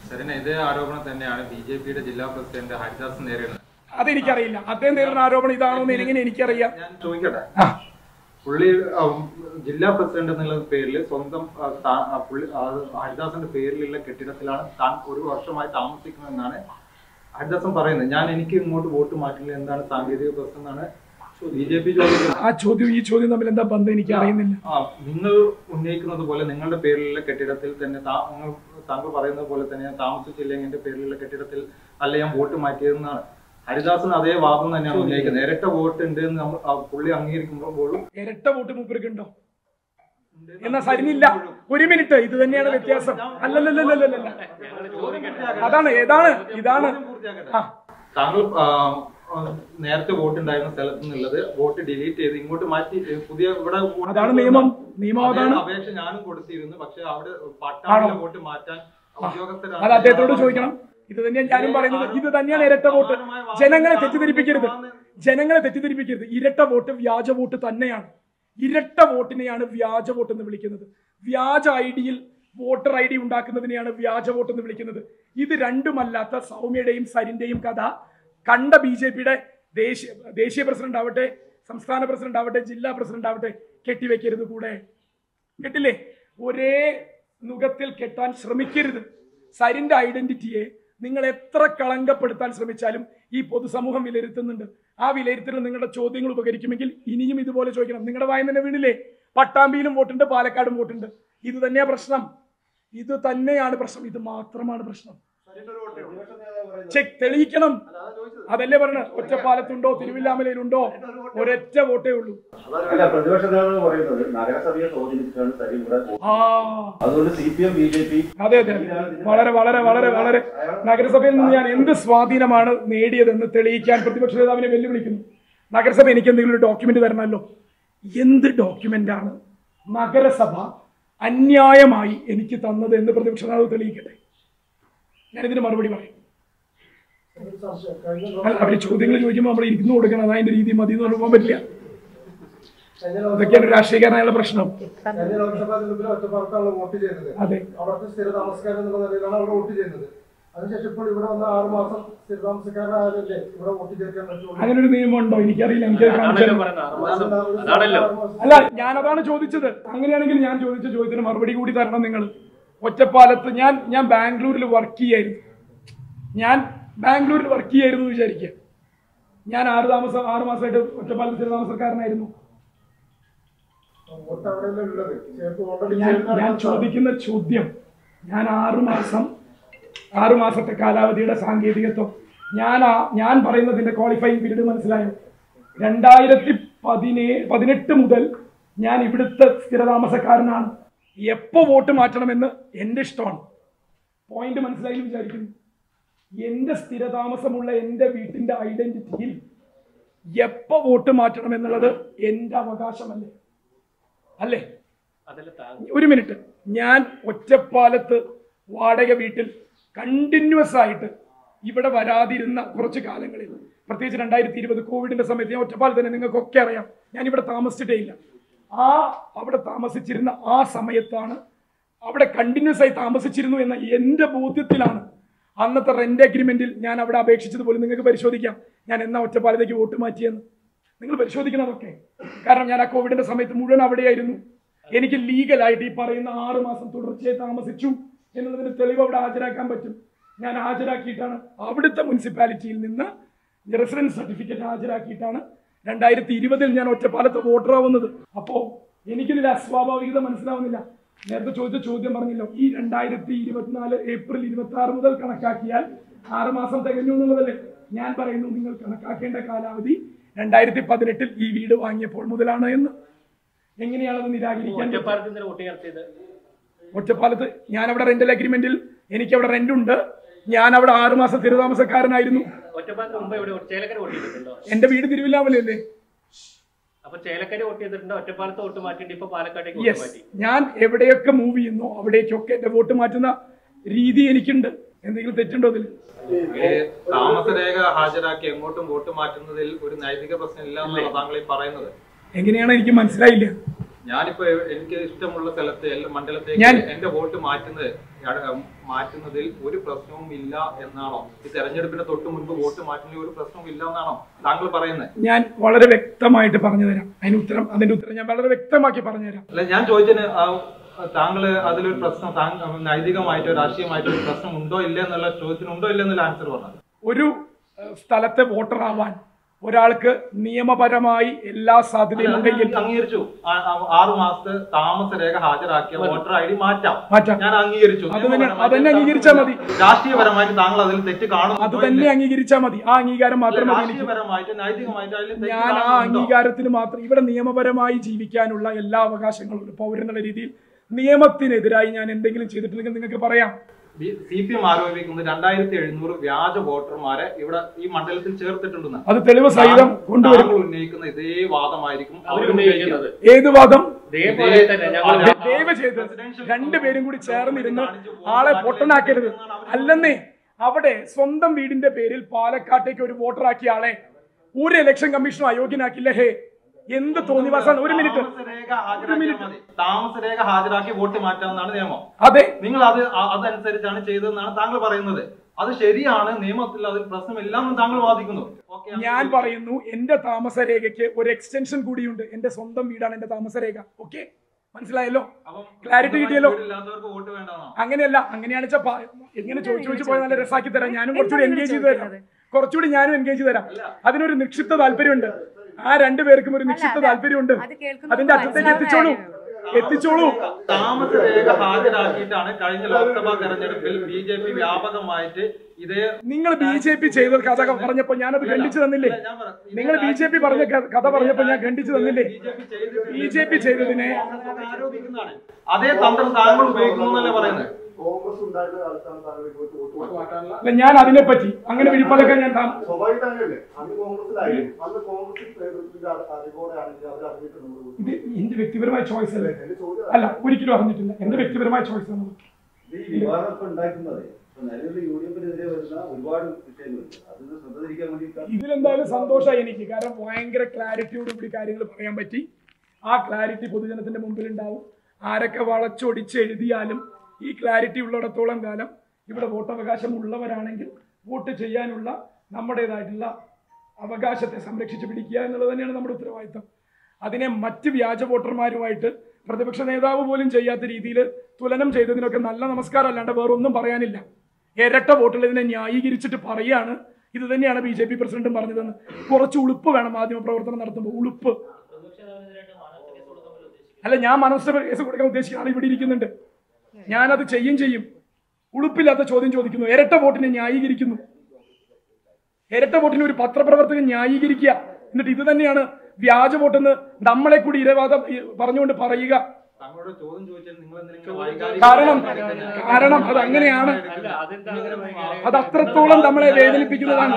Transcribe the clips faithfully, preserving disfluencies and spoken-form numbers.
ഇതേ ആരോപണം തന്നെയാണ് ബി ജെ പിയുടെ ജില്ലാ പ്രസിഡന്റ് ഹരിദാസ് നേരിടുന്നത്. അതെനിക്കറിയില്ല. അദ്ദേഹം നേരിടുന്ന ആരോപണം ഇതാണോ എന്ന് എങ്ങനെ എനിക്കറിയാം? ഞാൻ ചോദിക്കട്ടെ, പുള്ളി ജില്ലാ പ്രസിഡന്റ് എന്നുള്ള പേരിൽ സ്വന്തം പുള്ളി ഹരിദാസിന്റെ പേരിലുള്ള കെട്ടിടത്തിലാണ് താൻ ഒരു വർഷമായി താമസിക്കുന്നതെന്നാണ് ഹരിദാസൻ പറയുന്നത്. ഞാൻ എനിക്ക് ഇങ്ങോട്ട് വോട്ട് മാറ്റില്ല, എന്താണ് സാങ്കേതിക പ്രശ്നം എന്നാണ് ബി ജെ പി ചോദിക്കുന്നത്. ആ ചോദ്യം ഈ ചോദ്യം തമ്മിൽ എന്താ ബന്ധം എനിക്ക് അറിയുന്നില്ല. നിങ്ങൾ ഉന്നയിക്കുന്നത് പോലെ നിങ്ങളുടെ പേരിലുള്ള കെട്ടിടത്തിൽ തന്നെ താങ്കൾ പറയുന്നത് പോലെ തന്നെ ഞാൻ താമസിച്ചില്ലെങ്കിൽ എന്റെ പേരിലുള്ള കെട്ടിടത്തിൽ അല്ല ഞാൻ വോട്ട് മാറ്റിയതെന്നാണ് ഹരിദാസൻ അതേ വാദം തന്നെയാണ് ഉന്നയിക്കുന്നത്. ഇരട്ട വോട്ട് ഉണ്ട് എന്ന് നമ്മൾ പുള്ളി അംഗീകരിക്കുമ്പോഴും ഇരട്ട വോട്ട് മൂപ്പർക്കുണ്ടോ എന്നാ സരിനില്ല. ഒരു മിനിറ്റ്, ഇത് തന്നെയാണ് വ്യത്യാസം. അല്ലല്ലല്ലല്ല, അതാണ് ഏതാണ് ഇതാണ് താങ്കൾ നേരത്തെ വോട്ട് ഉണ്ടായിരുന്ന സ്ഥലത്ത് നിന്നുള്ളത് വോട്ട് ഡിലീറ്റ് ചെയ്ത് ഇങ്ങോട്ട് മാറ്റി പുതിയ ഇവിടെ അതാണ് നിയമം. നിയമം അതാണ്. അപേക്ഷ ഞാനും കൊടുത്തിരുന്നു. പക്ഷെ അവിടെ പട്ടാള വോട്ട് മാറ്റാൻ ഉദ്യോഗസ്ഥരാണ്. അത് അദ്ദേഹത്തോട് ചോദിക്കണം. ഇത് തന്നെയാണ് ഞാനും പറയുന്നത്. ഇത് തന്നെയാണ് ഇരട്ട വോട്ട്. ജനങ്ങളെ തെറ്റിദ്ധരിപ്പിക്കരുത്, ജനങ്ങളെ തെറ്റിദ്ധരിപ്പിക്കരുത്. ഇരട്ട വോട്ട് വ്യാജ വോട്ട് തന്നെയാണ്. ഇരട്ട വോട്ടിനെയാണ് വ്യാജ വോട്ട് എന്ന് വിളിക്കുന്നത്. വ്യാജ ഐ ഡിയിൽ വോട്ടർ ഐ ഡി ഉണ്ടാക്കുന്നതിനെയാണ് വ്യാജ വോട്ട് എന്ന് വിളിക്കുന്നത്. ഇത് രണ്ടുമല്ലാത്ത സൗമ്യയുടെയും സരിന്റെയും കഥ കണ്ട ബി ജെ പിയുടെ ദേശീയ ദേശീയ പ്രസിഡന്റ് ആവട്ടെ, സംസ്ഥാന പ്രസിഡന്റ് ആവട്ടെ, ജില്ലാ പ്രസിഡന്റ് ആവട്ടെ കെട്ടിവെക്കരുത്. കൂടെ കെട്ടില്ലേ, ഒരേ നുഖത്തിൽ കെട്ടാൻ ശ്രമിക്കരുത്. സരിന്റെ ഐഡന്റിറ്റിയെ നിങ്ങൾ എത്ര കളങ്കപ്പെടുത്താൻ ശ്രമിച്ചാലും ഈ പൊതുസമൂഹം വിലയിരുത്തുന്നുണ്ട്. ആ വിലയിരുത്തൽ നിങ്ങളുടെ ചോദ്യങ്ങൾ ഉപകരിക്കുമെങ്കിൽ ഇനിയും ഇതുപോലെ ചോദിക്കണം. നിങ്ങളുടെ വായന തന്നെ വീണില്ലേ, പട്ടാമ്പിയിലും വോട്ടുണ്ട്, പാലക്കാടും വോട്ടുണ്ട്. ഇത് തന്നെയാ പ്രശ്നം, ഇത് തന്നെയാണ് പ്രശ്നം, ഇത് മാത്രമാണ് പ്രശ്നം. ചെക്ക് തെളിയിക്കണം. അതല്ലേ പറഞ്ഞ ഒറ്റപ്പാലത്തുണ്ടോ തിരുവില്ലാമലയിലുണ്ടോ ഒരൊറ്റ വോട്ടേ ഉള്ളൂ. അതെ അതെ, വളരെ വളരെ വളരെ വളരെ നഗരസഭയിൽ നിന്ന് ഞാൻ എന്ത് സ്വാധീനമാണ് നേടിയതെന്ന് തെളിയിക്കാൻ പ്രതിപക്ഷ നേതാവിനെ വെല്ലുവിളിക്കുന്നു. നഗരസഭ എനിക്ക് എന്തെങ്കിലും ഒരു ഡോക്യുമെന്റ് തരണമല്ലോ. എന്ത് ഡോക്യുമെന്റാണ് നഗരസഭ അന്യായമായി എനിക്ക് തന്നത് എന്ന് പ്രതിപക്ഷ നേതാവ് തെളിയിക്കട്ടെ. ഞാനിതിന് മറുപടി പറയും. അവര് ചോദ്യങ്ങൾ ചോദിക്കുമ്പോൾ നമ്മൾ ഇരുന്ന് കൊടുക്കണം. അതതിന്റെ രീതി മതി എന്ന് പോകാൻ പറ്റില്ല. അതൊക്കെയാണ് രാഷ്ട്രീയക്കാരനായുള്ള പ്രശ്നം. അതെ, അവിടുത്തെ സ്ഥിര താമസക്കാരൻ എന്നുള്ള നിലയിലാണ് അവിടെ വോട്ട് ചെയ്യുന്നത്. അതിനുശേഷം ഇപ്പോൾ ഇവിടെ വന്ന ആറ് മാസം സ്ഥിര താമസക്കാരനായാലല്ലേ ഇവിടെ വോട്ട് ചേർക്കാൻ പറ്റുള്ളൂ. അങ്ങനെ ഒരു നിയമം ഉണ്ടോ? എനിക്കറിയില്ല. എനിക്ക് അല്ല, ഞാനതാണ് ചോദിച്ചത്. അങ്ങനെയാണെങ്കിൽ ഞാൻ ചോദിച്ച ചോദ്യത്തിന് മറുപടി കൂടി തരണം നിങ്ങൾ. ഒറ്റപ്പാലത്ത് ഞാൻ ഞാൻ ബാംഗ്ലൂരിൽ വർക്ക് ചെയ്യായിരുന്നു. ഞാൻ ബാംഗ്ലൂരിൽ വർക്ക് ചെയ്യായിരുന്നു വിചാരിക്കുക. ഞാൻ ആറ് താമസം ആറ് മാസമായിട്ട് ഒറ്റപ്പാലത്ത് സ്ഥിര താമസക്കാരനായിരുന്നു. ഞാൻ ചോദിക്കുന്ന ചോദ്യം, ഞാൻ ആറു മാസം ആറു മാസത്തെ കാലാവധിയുടെ സാങ്കേതികത്വം ഞാൻ ഞാൻ പറയുന്നതിന്റെ ക്വാളിഫയിങ് പീരീഡ് മനസ്സിലായോ? രണ്ടായിരത്തി പതിനേഴ് പതിനെട്ട് മുതൽ ഞാൻ ഇവിടുത്തെ സ്ഥിരതാമസക്കാരനാണ്. എപ്പോ വോട്ട് മാറ്റണമെന്ന് എൻ്റെ ഇഷ്ടമാണ്. പോയിന്റ് മനസ്സിലായി വിചാരിക്കുന്നു. എൻ്റെ സ്ഥിരതാമസമുള്ള എൻ്റെ വീട്ടിന്റെ ഐഡന്റിറ്റിയിൽ എപ്പോ വോട്ട് മാറ്റണം എന്നുള്ളത് എൻ്റെ അവകാശമല്ലേ? അല്ലേ? ഒരു മിനിറ്റ്, ഞാൻ ഒറ്റപ്പാലത്ത് വാടക വീട്ടിൽ കണ്ടിന്യൂസ് ആയിട്ട് ഇവിടെ വരാതിരുന്ന കുറച്ച് കാലങ്ങളിൽ, പ്രത്യേകിച്ച് രണ്ടായിരത്തി ഇരുപത് കോവിഡിന്റെ സമയത്ത് ഞാൻ ഒറ്റപ്പാലത്ത് തന്നെ, നിങ്ങൾക്കൊക്കെ അറിയാം, ഞാൻ ഇവിടെ താമസിച്ചിട്ടേ ഇല്ല. ആ അവിടെ താമസിച്ചിരുന്ന ആ സമയത്താണ്, അവിടെ കണ്ടിന്യൂസ് ആയി താമസിച്ചിരുന്നു എന്ന എൻ്റെ ബോധ്യത്തിലാണ് അന്നത്തെ റെന്റ് അഗ്രിമെന്റിൽ ഞാൻ അവിടെ അപേക്ഷിച്ചതുപോലെ നിങ്ങൾക്ക് പരിശോധിക്കാം ഞാൻ എന്നാ ഒറ്റപ്പാലത്തേക്ക് വോട്ട് മാറ്റിയെന്ന്. നിങ്ങൾ പരിശോധിക്കണതൊക്കെ. കാരണം ഞാൻ ആ കോവിഡിന്റെ സമയത്ത് മുഴുവൻ അവിടെയായിരുന്നു. എനിക്ക് ലീഗലായിട്ട് ഈ പറയുന്ന ആറ് മാസം തുടർച്ചയായി താമസിച്ചു എന്നുള്ളതിന് തെളിവ് അവിടെ ഹാജരാക്കാൻ പറ്റും. ഞാൻ ഹാജരാക്കിയിട്ടാണ് അവിടുത്തെ മുനിസിപ്പാലിറ്റിയിൽ നിന്ന് റെസിഡൻസ് സർട്ടിഫിക്കറ്റ് ഹാജരാക്കിയിട്ടാണ് രണ്ടായിരത്തി ഇരുപതിൽ ഞാൻ ഒറ്റപ്പാലത്ത് വോട്ടറാവുന്നത്. അപ്പോൾ എനിക്കിതിൽ അസ്വാഭാവികത മനസ്സിലാവുന്നില്ല. നേരത്തെ ചോദിച്ച ചോദ്യം പറഞ്ഞല്ലോ, ഈ രണ്ടായിരത്തി ഇരുപത്തിനാല് ഏപ്രിൽ ഇരുപത്തി ആറ് മുതൽ കണക്കാക്കിയാൽ ആറ് മാസം തികഞ്ഞു എന്നുള്ളതല്ലേ? ഞാൻ പറയുന്നു, നിങ്ങൾ കണക്കാക്കേണ്ട കാലാവധി രണ്ടായിരത്തി പതിനെട്ടിൽ ഈ വീട് വാങ്ങിയപ്പോൾ മുതലാണ് എന്ന്. എങ്ങനെയാണത് നിരാകരിക്കാൻ? ഒറ്റപ്പാലത്ത് ഞാൻ അവിടെ റെന്റൽ അഗ്രിമെന്റിൽ എനിക്ക് അവിടെ റെന്റ് ഉണ്ട്. ഞാൻ അവിടെ ആറ് മാസം സ്ഥിരതാമസക്കാരനായിരുന്നു. എന്റെ വീട് തിരുവില്ലാമലയല്ലേ? ഞാൻ എവിടെയൊക്കെ മൂവ് ചെയ്യുന്നു അവിടേക്കൊക്കെ എന്റെ വോട്ട് മാറ്റുന്ന രീതി എനിക്കുണ്ട്. എന്തെങ്കിലും തെറ്റുണ്ടോ അതിൽ? താമസരേഖ ഹാജരാക്കി എങ്ങോട്ടും വോട്ട് മാറ്റുന്നതിൽ ഒരു നൈതിക പ്രശ്നം ഇല്ല എന്നാണ് താങ്കൾ പറയുന്നത്. എങ്ങനെയാണ് എനിക്ക് മനസ്സിലായില്ല. ഞാനിപ്പോ എനിക്ക് ഇഷ്ടമുള്ള സ്ഥലത്ത് മണ്ഡലത്തേക്ക് എന്റെ വോട്ട് മാറ്റുന്നത് മാറ്റുന്നതിൽ ഒരു പ്രശ്നവും ഇല്ല എന്നാണോ? ഈ തെരഞ്ഞെടുപ്പിന് തൊട്ട് മുൻപ് വോട്ട് മാറ്റുന്നതിൽ ഒരു പ്രശ്നവും ഇല്ല എന്നാണോ താങ്കൾ പറയുന്നത്? ഞാൻ വളരെ വ്യക്തമായിട്ട് പറഞ്ഞു തരാം അതിന് ഉത്തരം. അതിന്റെ ഉത്തരം ഞാൻ വളരെ വ്യക്തമാക്കി പറഞ്ഞു തരാം. അല്ല, ഞാൻ ചോദിച്ചതിന് താങ്കള് അതിലൊരു പ്രശ്നം നൈതികമായിട്ടോ രാഷ്ട്രീയമായിട്ടോ ഒരു പ്രശ്നം ഉണ്ടോ ഇല്ല എന്നുള്ള ചോദ്യത്തിന് ഉണ്ടോ ഇല്ല എന്നുള്ള ആൻസർ പറഞ്ഞത്. ഒരു സ്ഥലത്തെ വോട്ടർ ആവാൻ ഒരാൾക്ക് നിയമപരമായി എല്ലാ സാധ്യതയും ഉണ്ടെങ്കിൽ അംഗീകരിച്ചു. ആറു മാസത്തെ താമസ രേഖ ഹാജരാക്കിയ വോട്ടർ ഐ ഡി മാറ്റാം, ഞാൻ അംഗീകരിച്ചു. അതന്നെ അംഗീകരിച്ചാൽ മതി. രാഷ്ട്രീയപരമായിട്ട് താങ്കൾ അതിൽ തെറ്റ് കാണുന്നു, അത് തന്നെ അംഗീകരിച്ചാൽ മതി. ആ അംഗീകാരം മാത്രം മതി. രാഷ്ട്രീയപരമായിട്ട് നൈതികമായിട്ട് ഞാൻ ആ അംഗീകാരത്തിന് മാത്രം. ഇവിടെ നിയമപരമായി ജീവിക്കാനുള്ള എല്ലാ അവകാശങ്ങളും ഉണ്ട്. പൗരന്നുള്ള രീതിയിൽ നിയമത്തിനെതിരായി ഞാൻ എന്തെങ്കിലും ചെയ്തിട്ടുണ്ടെങ്കിൽ നിങ്ങൾക്ക് പറയാം. സി പി എം ആരോപിക്കുന്നത് രണ്ടായിരത്തി എഴുന്നൂറ് വ്യാജ വോട്ടർമാരെ ഇവിടെ ഈ മണ്ഡലത്തിൽ ചേർത്തിട്ടുണ്ടെന്ന്. അത് തെളിവ് സഹിതം കൊണ്ടുവരും. ഉന്നയിക്കുന്ന ഇതേ വാദമായിരിക്കും അവർ. ഏത് വാദം? ദയവ് ചെയ്ത് രണ്ടുപേരും കൂടി ചേർന്നിരുന്ന് ആളെ പൊട്ടനാക്കരുത്. അല്ലെന്നേ, അവിടെ സ്വന്തം വീടിന്റെ പേരിൽ പാലക്കാട്ടേക്ക് ഒരു വോട്ടറാക്കിയ ആളെ ഒരു ഇലക്ഷൻ കമ്മീഷനും അയോഗ്യനാക്കില്ല. ഹേ, എന്ത് തോന്നിവാസാണ്. ഒരു മിനിറ്റ് താമസരേഖ ഹാജരാക്കി വോട്ട് മാറ്റാമെന്നാണ് നിയമം. അതെ, നിങ്ങൾ അത് അതനുസരിച്ചാണ് ചെയ്തതെന്നാണ് താങ്കൾ പറയുന്നത്. അത് ശരിയാണ്, നിയമത്തിൽ അതിൽ പ്രശ്നമില്ല എന്ന് താങ്കൾ വാദിക്കുന്നു. ഞാൻ പറയുന്നു എന്റെ താമസരേഖയ്ക്ക് ഒരു എക്സ്റ്റൻഷൻ കൂടിയുണ്ട്. എന്റെ സ്വന്തം വീടാണ് എന്റെ താമസരേഖ. ഓക്കെ, മനസ്സിലായല്ലോ? ക്ലാരിറ്റി കിട്ടിയല്ലോ? അങ്ങനെയല്ല, അങ്ങനെയാണ് എങ്ങനെ ചോദിച്ചു ചോദിച്ചു പോയാൽ നല്ല രസാക്കി തരാം. ഞാനും കുറച്ചുകൂടി എൻഗേജ് ചെയ്ത് തരാം. കുറച്ചുകൂടി ഞാനും എൻഗേജ് ചെയ്ത് തരാം. അതിനൊരു നിക്ഷിപ്ത താല്പര്യമുണ്ട്. ആ രണ്ടുപേർക്കും ഒരു നിക്ഷിപ്ത താല്പര്യമുണ്ട്. അതിന്റെ അറ്റത്തേക്ക് എത്തിച്ചോളൂ എത്തിച്ചോളൂ താമസ രേഖ ഹാജരാക്കിയിട്ടാണ് കഴിഞ്ഞ ലോക്സഭാ തെരഞ്ഞെടുപ്പിൽ ബി ജെ പി വ്യാപകമായിട്ട് ഇതേ. നിങ്ങൾ ബി ജെ പി ചെയ്ത കഥ പറഞ്ഞപ്പോ ഞാനത് ഖണ്ഡിച്ചു തന്നില്ലേ? നിങ്ങൾ ബി ജെ പി പറഞ്ഞ കഥ പറഞ്ഞപ്പോ ഞാൻ ഖണ്ഡിച്ചു തന്നില്ലേ? ബി ജെ പി ചെയ്തതിനെ ആരോപിക്കുന്നതാണ്. അതേ തന്ത്രം താങ്കൾ ഉപയോഗിക്കുന്നു എന്നല്ലേ പറയുന്നത്? ഞാൻ അതിനെ പറ്റി അങ്ങനെ വിളിപ്പതൊക്കെ ഞാൻ ഇത് എന്റെ വ്യക്തിപരമായ ചോയ്സ് അല്ലേ? അല്ല, ഒരിക്കലും അറിഞ്ഞിട്ടില്ല. എന്റെ വ്യക്തിപരമായ ചോയ്സ് ആണ്. ഇതിലെന്തായാലും സന്തോഷമായി എനിക്ക്. കാരണം ഭയങ്കര ക്ലാരിറ്റിയോട് കൂടി കാര്യങ്ങൾ പറയാൻ പറ്റി. ആ ക്ലാരിറ്റി പൊതുജനത്തിന്റെ മുമ്പിൽ ഉണ്ടാവും. ആരൊക്കെ വളച്ചൊടിച്ച് എഴുതിയാലും ഈ ക്ലാരിറ്റി ഉള്ളിടത്തോളം കാലം ഇവിടെ വോട്ടവകാശം ഉള്ളവരാണെങ്കിൽ വോട്ട് ചെയ്യാനുള്ള നമ്മുടേതായിട്ടുള്ള അവകാശത്തെ സംരക്ഷിച്ച് പിടിക്കുക എന്നുള്ളത് തന്നെയാണ് നമ്മുടെ ഉത്തരവാദിത്തം. അതിനെ മറ്റ് വ്യാജ വോട്ടർമാരുമായിട്ട് പ്രതിപക്ഷ നേതാവ് പോലും ചെയ്യാത്ത രീതിയിൽ തുലനം ചെയ്തതിനൊക്കെ നല്ല നമസ്കാരം അല്ലാണ്ട് വേറൊന്നും പറയാനില്ല. ഇരട്ട വോട്ടുള്ളതിനെ ന്യായീകരിച്ചിട്ട് പറയാണ് ഇത് തന്നെയാണ് ബി ജെ പി പ്രസിഡന്റും പറഞ്ഞതെന്ന്. കുറച്ച് ഉളുപ്പ് വേണം മാധ്യമ പ്രവർത്തനം നടത്തുമ്പോൾ. ഉളുപ്പ് അല്ല, ഞാൻ മനസ്സിൽ കേസ് കൊടുക്കാൻ ഉദ്ദേശിക്കുന്ന ആൾ ഇവിടെ ഇരിക്കുന്നുണ്ട്. ഞാനത് ചെയ്യും ചെയ്യും. ഉളുപ്പില്ലാത്ത ചോദ്യം ചോദിക്കുന്നു. ഇരട്ട വോട്ടിനെ ന്യായീകരിക്കുന്നു. ഇരട്ട വോട്ടിനെ ഒരു പത്രപ്രവർത്തകൻ ന്യായീകരിക്കുക. എന്നിട്ട് ഇത് തന്നെയാണ് വ്യാജ വോട്ടെന്ന് നമ്മളെ കൂടി ഇരവാദം പറഞ്ഞുകൊണ്ട് പറയുക. കാരണം കാരണം അത് അങ്ങനെയാണ്. അത് അത്രത്തോളം നമ്മളെ വേദനിപ്പിക്കുന്നതാണ്.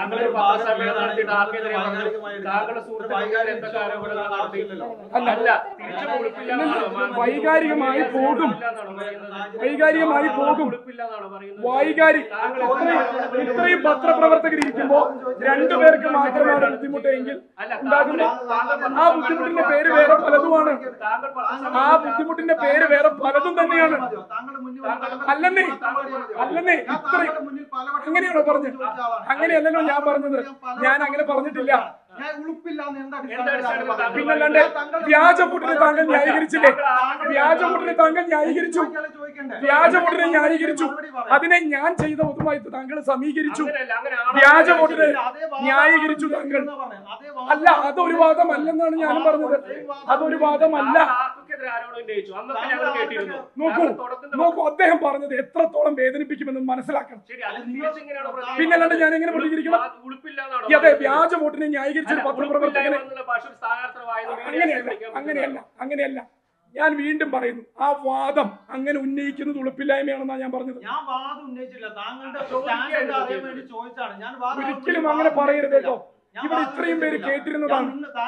വൈകാരികമായി പോകും വൈകാരികമായി പോകും വൈകാരി ഇത്രയും പത്രപ്രവർത്തകർ ഇരിക്കുമ്പോ രണ്ടുപേർക്ക് മാത്രമാണ് ബുദ്ധിമുട്ടെങ്കിൽ ഉണ്ടാകുന്ന ആ ബുദ്ധിമുട്ടിന്റെ പേര് വേറെ പലതുമാണ്. ആ ബുദ്ധിമുട്ടിന്റെ പേര് വേറെ പലതും തന്നെയാണ്. അല്ലെന്നേ അല്ലെന്നേ ഇത്രയും അങ്ങനെയാണോ പറഞ്ഞത്? അങ്ങനെയല്ലല്ലോ ഞാൻ പറഞ്ഞത്. ഞാൻ അങ്ങനെ പറഞ്ഞിട്ടില്ല. പിന്നല്ലാണ്ട് വ്യാജ വോട്ടിനെ താങ്കൾ ന്യായീകരിച്ചില്ലേ? വ്യാജ വോട്ടിനെ താങ്കൾ ന്യായീകരിച്ചു. വ്യാജ വോട്ടിനെ ന്യായീകരിച്ചു. അതിനെ ഞാൻ ചെയ്ത ഒതുമായി താങ്കൾ സമീകരിച്ചു. വ്യാജ വോട്ടിനെ ന്യായീകരിച്ചു താങ്കൾ. അല്ല, അതൊരു വാദമല്ലെന്നാണ് ഞാനും പറഞ്ഞത്. അതൊരു വാദമല്ല. നോക്കൂ നോക്കൂ അദ്ദേഹം പറഞ്ഞത് എത്രത്തോളം വേദനിപ്പിക്കുമെന്ന് മനസ്സിലാക്കണം. പിന്നല്ലാണ്ട് ഞാൻ എങ്ങനെ പ്രതികരിക്കണം? അതെ, വ്യാജ വോട്ടിനെ ന്യായീകരിച്ചൊരു പത്രപ്രവർത്തകനെ അങ്ങനെയല്ല അങ്ങനെയല്ല അങ്ങനെയല്ല ഞാൻ വീണ്ടും പറയുന്നു. ആ വാദം അങ്ങനെ ഉന്നയിക്കുന്നത് ഉളുപ്പില്ലായ്മയാണെന്നാണ് ഞാൻ പറഞ്ഞത്. ഒരിക്കലും അങ്ങനെ പറയരുത് കേട്ടോ. ഇവിടെ ഇത്രയും പേര് കേട്ടിരുന്നതാണ്.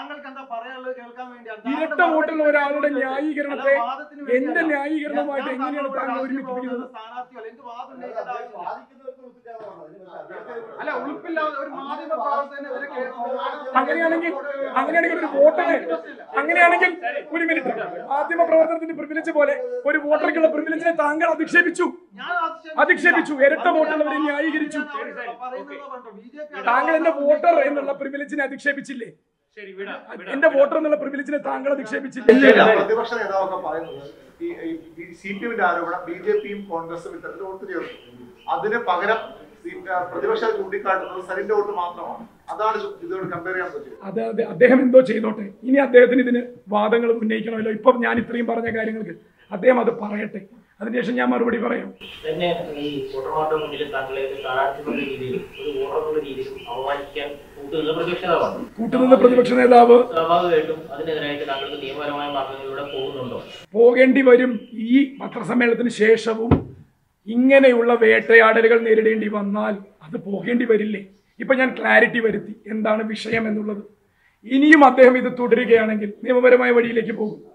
ഇരട്ട വോട്ടുള്ള ഒരാളുടെ ന്യായീകരണത്തെ എന്റെ ന്യായീകരണവുമായിട്ട് എങ്ങനെയാണ് താങ്കൾ ഒരുമിപ്പിക്കുന്നത്? അല്ല, ഉളുപ്പില്ലാതെ ഒരു മാധ്യമ പ്രവർത്തകനെതിരെ അങ്ങനെയാണെങ്കിൽ അങ്ങനെയാണെങ്കിൽ ഒരു വോട്ടറെ അങ്ങനെയാണെങ്കിൽ ഒരു മിനിറ്റ് മാധ്യമ പ്രവർത്തനത്തിന്റെ പ്രിവിലേജ് പോലെ ഒരു വോട്ടർക്കുള്ള പ്രിവിലേജിനെ താങ്കൾ അധിക്ഷേപിച്ചു അധിക്ഷേപിച്ചു ഇരട്ട വോട്ടുള്ളവരെ ന്യായീകരിച്ചു. താങ്കൾ എന്റെ വോട്ടർ എന്നുള്ള പ്രിവിലേജിനെ അധിക്ഷേപിച്ചില്ലേ? എന്റെ വോട്ടർ എന്നുള്ള പ്രിവിലേജിനെ താങ്കൾ അധിക്ഷേപിച്ചില്ലേ? പ്രതിപക്ഷ നേതാവൊക്കെ പറയുന്നത് ഈ സി പി എമ്മിന്റെ ആരോപണം ബി ജെ പിയും കോൺഗ്രസും ഇത്തരത്തിൽ വോട്ട് ചേർന്നു. അതിന് പകരം പ്രതിപക്ഷം ചൂണ്ടിക്കാട്ടുന്നത് സരിന്റെ വോട്ട് മാത്രമാണ്. അതാണ് ഇതോട് കമ്പയർ ചെയ്യാൻ പറ്റും. അതെ അതെ അദ്ദേഹം എന്തോ ചെയ്തോട്ടെ. ഇനി അദ്ദേഹത്തിന് ഇതിന് വാദങ്ങൾ ഉന്നയിക്കണമല്ലോ. ഇപ്പം ഞാൻ ഇത്രയും പറഞ്ഞ കാര്യങ്ങൾക്ക് അദ്ദേഹം അത് പറയട്ടെ. അതിനുശേഷം ഞാൻ മറുപടി പറയാം. തന്നെ ഈ വോട്ടർമാരുടെ മുന്നിൽ താങ്കളെ സ്ഥാനാർത്ഥികളുടെ രീതിയിൽ ഒരു വോട്ടറുടെ രീതിയിൽ അവമാനിക്കാൻ കൂട്ടുനിന്ന പ്രതിപക്ഷ നേതാവാണ്. കൂട്ടുനിന്ന പ്രതിപക്ഷ നേതാവ് സ്വാഭാവികമായിട്ടും അതിനെതിരായിട്ട് താങ്കൾക്ക് നിയമപരമായ മാർഗങ്ങളിലൂടെ പോകുന്നുണ്ടോ? പോകേണ്ടി വരും. ഈ പത്രസമ്മേളനത്തിന് ശേഷവും ഇങ്ങനെയുള്ള വേട്ടയാടലുകൾ നേരിടേണ്ടി വന്നാൽ അത് പോകേണ്ടി വരില്ലേ? ഇപ്പൊ ഞാൻ ക്ലാരിറ്റി വരുത്തി എന്താണ് വിഷയം എന്നുള്ളത്. ഇനിയും അദ്ദേഹം ഇത് തുടരുകയാണെങ്കിൽ നിയമപരമായ വഴിയിലേക്ക് പോകും.